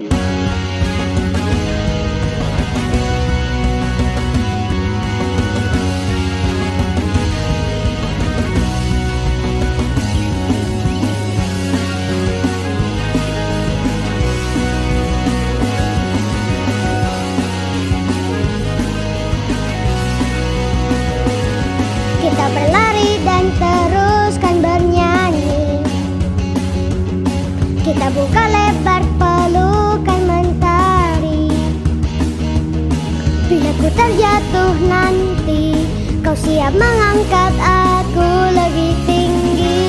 Kita berlari dan teruskan bernyanyi. Kita buka lebar pelukan mentari. Bila ku terjatuh nanti, kau siap mengangkat aku lebih tinggi.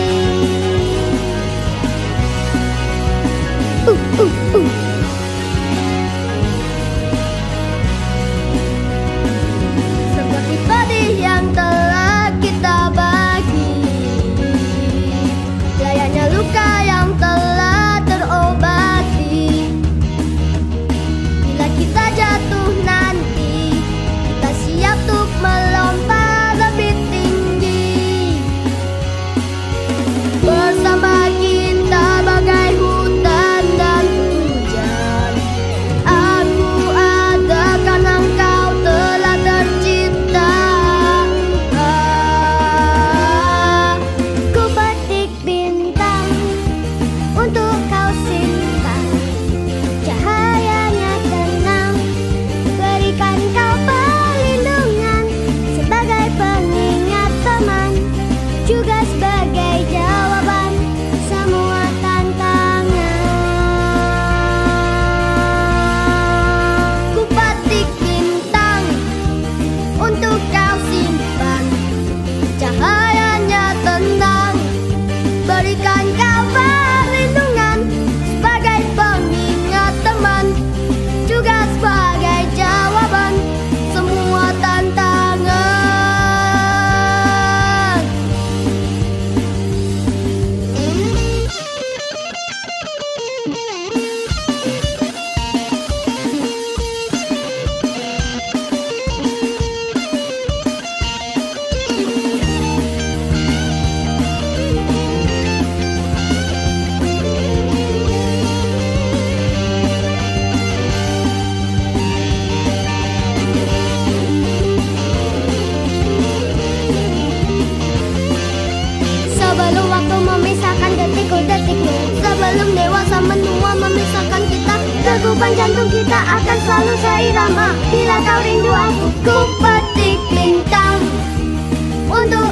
Seperti pedih yang telah kita bagi, layaknya luka yang telah terobati. Bila kita jatuh nanti, kita siap untuk melompat lebih tinggi. Bersama kita bagai hutan dan hujan. Aku ada karena engkau telah tercipta. Ku petik bintang untuk kau simpan. Cahayanya tenang, berikan kau perlindungan sebagai pengingat teman, juga sebagai jawaban semua tantangan. Ku petik bintang untuk kau simpan. Cahayanya tenang, berikan kau perlindungan sebagai pengingat teman, juga sebagai jawaban semua tantangan. Sebelum waktu memisahkan detik-detikmu, sebelum dewasa menua memisahkan kita, degupan jantung kita akan selalu seirama. Bila kau rindu aku, ku petik bintang untuk